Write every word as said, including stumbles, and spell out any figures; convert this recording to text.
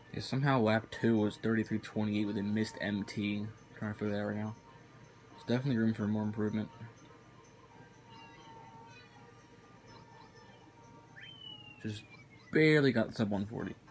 Yeah, somehow lap two was thirty-three twenty-eight with a missed M T. I'm trying to figure that out right now. There's definitely room for more improvement. Just barely got sub one forty.